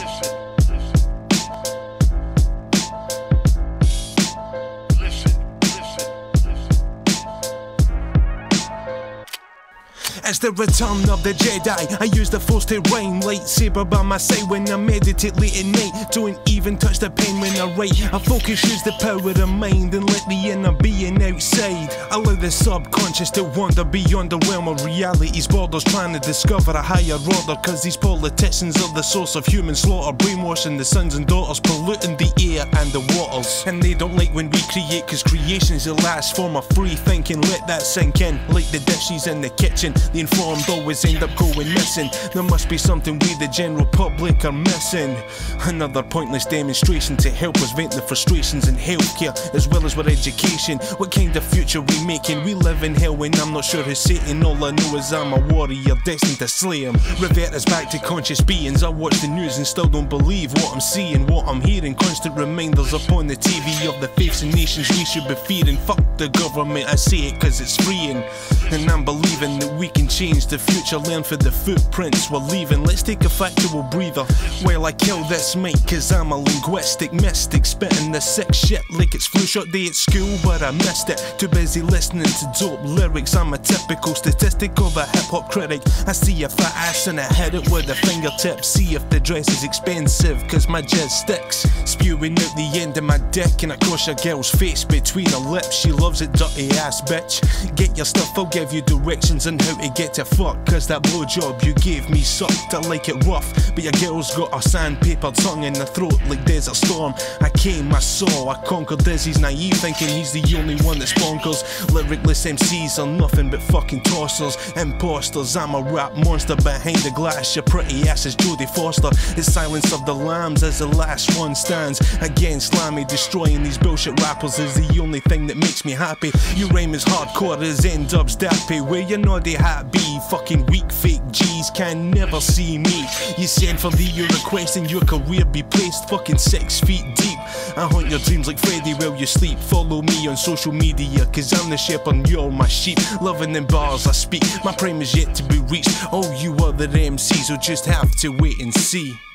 It's the return of the Jedi. I use the Force to rain, lightsaber by my side when I meditate late at night. Don't even touch the pen when I write. I focus, use the power of mind and let the inner being outside. Allow the subconscious to wander beyond the realm of reality's borders, trying to discover a higher order. Cause these politicians are the source of human slaughter, brainwashing the sons and daughters, polluting the air and the waters. And they don't like when we create, cause creation's the last form of free thinking. Let that sink in, like the dishes in the kitchen. The informed always end up going missing. There must be something we the general public are missing. Another pointless demonstration to help us vent the frustrations in healthcare as well as with education. What kind of future we making? We live in hell when I'm not sure who's Satan. All I know is I'm a warrior destined to slay him. Revert us back to conscious beings. I watch the news and still don't believe what I'm seeing, what I'm hearing. Constant reminders upon the TV of the faiths and nations we should be fearing. Fuck the government, I say it cause it's freeing. And I'm believing that we can change the future, learn for the footprints we're leaving. Let's take a factual breather while I kill this mic, cause I'm a linguistic mystic, spitting the sick shit like it's flu shot day at school, but I missed it. Too busy listening to dope lyrics. I'm a typical statistic of a hip-hop critic. I see a fat ass and I hit it with a fingertip. See if the dress is expensive, cause my jizz sticks. Spewing out the end of my dick and across a girl's face between her lips. She loves it, dirty ass bitch. Get your stuff, I'll give you directions on how to get to fuck, cause that blowjob you gave me sucked. I like it rough, but your girl's got a sandpaper tongue in the throat like Desert Storm. I came, I saw, I conquered Dizzy's naive, thinking he's the only one that's bonkers. Lyricless MCs are nothing but fucking tossers, imposters. I'm a rap monster behind the glass. Your pretty ass is Jodie Foster. The silence of the lambs as the last one stands against Slammy. Destroying these bullshit rappers is the only thing that makes me happy. You rhyme as hardcore as N-Dub's Dappy. Where you naughty hat be? Fucking weak fake G's can never see me. You send for your request and your career be placed fucking 6 feet deep. I haunt your dreams like Freddy while you sleep. Follow me on social media, cause I'm the shepherd and you're my sheep. Loving them bars I speak, my prime is yet to be reached. Oh, you other MCs will just have to wait and see.